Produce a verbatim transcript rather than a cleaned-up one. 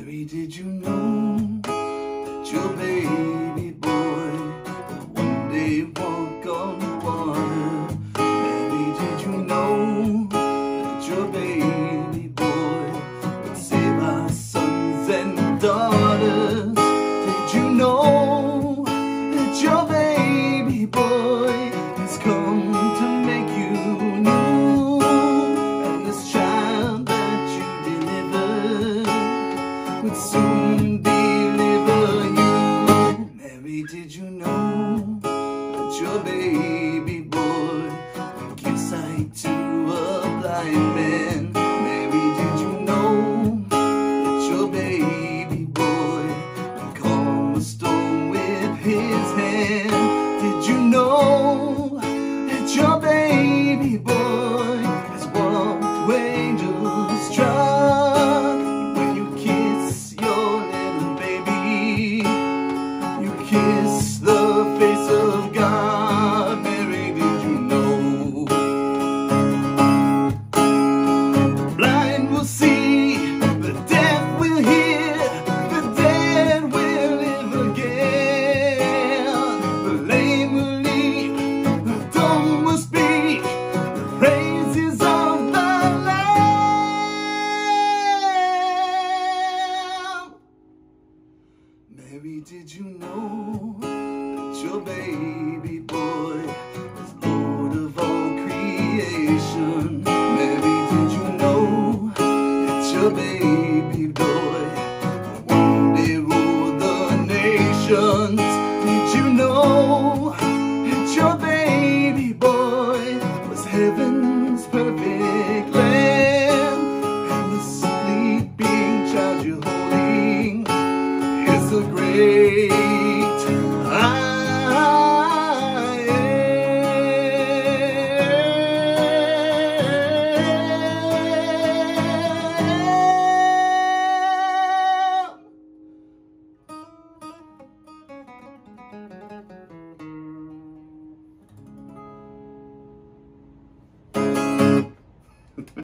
Mary, did you know that your baby boy will one day walk on water? Mary, did you know that your baby boy would save our sons and daughters? Did you know that your baby boy has come to make you new? And this child that you delivered would soon deliver you. Mary, did you know that your baby boy would give sight to a blind man? Mary, did you know that your baby boy would calm a storm with his hand? Did you know that your baby boy has walked where angels trod? When you kiss your little baby, you kiss the face of God. Mary, did you know? The blind will see, the deaf will hear, the dead will live again. The lame will leap, the dumb will speak, the praises of the Lamb. Mary, did you know that your baby boy is Lord of all creation? Mary, did you know that your baby boy will one day rule the nation?